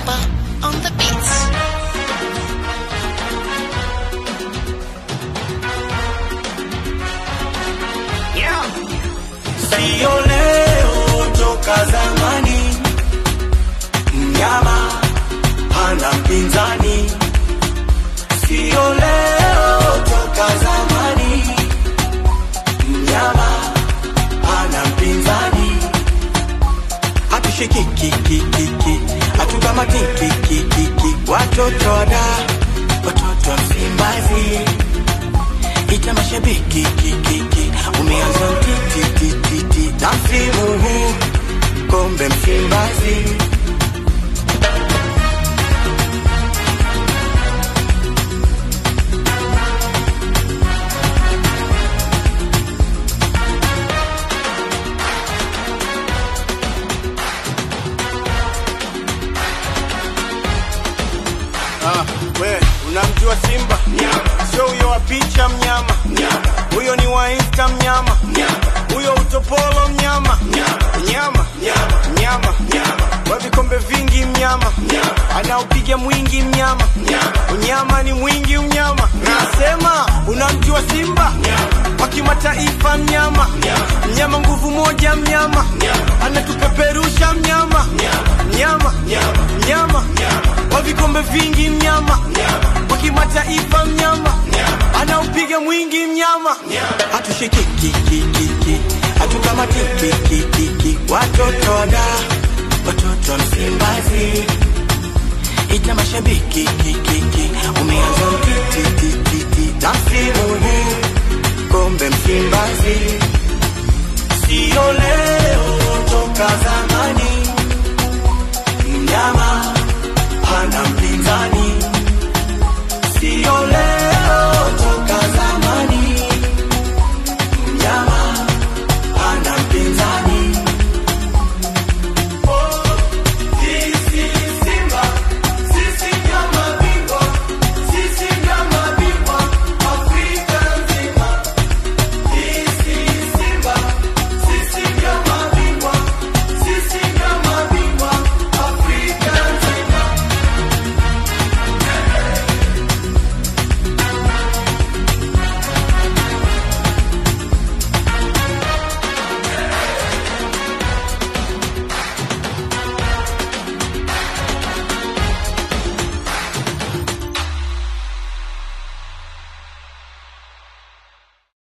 Simba on the beats. Yeah. Sio leo toka zamani, mnyama hana mpinzani. Sio leo toka zamani, mnyama hana mpinzani. Hatushiki kiki, hatugama kiki, watoto wada, watoto wa Msimbazi. Ita mashabiki kiki, umeanza titi, na msimu huu kombe Msimbazi. We, unamjua Simba? Sio huyo wa picha mnyama. Huyo ni wa Insta mnyama. Huyo utopolo mnyama. Mnyama. Wa vikombe vingi mnyama. Anaupiga mwingi mnyama. Unyama ni mwingi mnyama. Nasema, unamjua Simba? Wa kimataifa mnyama. Mnyama nguvu moja mnyama. Anatupeperusha mnyama. Mnyama. Wa vikombe vingi mnyama. Wa kimataifa mnyama. Anaupiga mwingi mnyama. Hatushiki kiki, hatukama kiki, watoto wada, watoto wa Msimbazi. Ita mashabiki kiki, umeanza titi, na msimu huu kombe Msimbazi.